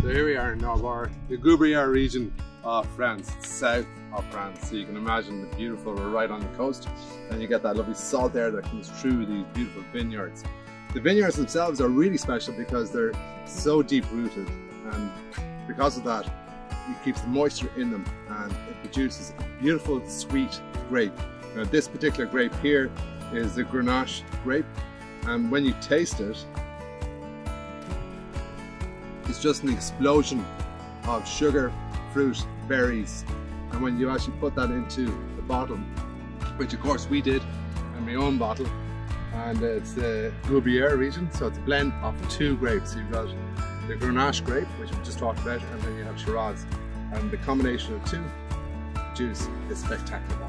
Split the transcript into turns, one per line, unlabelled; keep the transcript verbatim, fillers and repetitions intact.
So here we are in Corbières, the Corbières region of France, south of France. So you can imagine the beautiful, we're right on the coast, and you get that lovely salt air that comes through these beautiful vineyards. The vineyards themselves are really special because they're so deep rooted, and because of that it keeps the moisture in them and it produces a beautiful sweet grape. Now this particular grape here is the Grenache grape, and when you taste it, it's just an explosion of sugar, fruit, berries, and when you actually put that into the bottle, which of course we did in my own bottle, and it's the Corbières region, so it's a blend of two grapes. You've got the Grenache grape, which we just talked about, and then you have Shiraz, and the combination of two juice is spectacular.